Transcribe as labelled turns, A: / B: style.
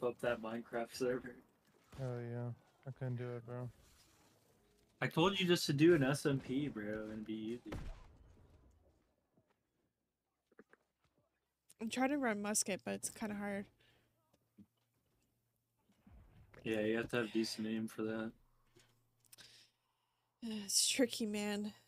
A: up that Minecraft server.
B: Oh yeah, I couldn't do it, bro.
A: I told you just to do an SMP, bro, and be easy.
C: I'm trying to run musket, but it's kind of hard.
A: Yeah, you have to have decent aim for that.
C: It's tricky, man.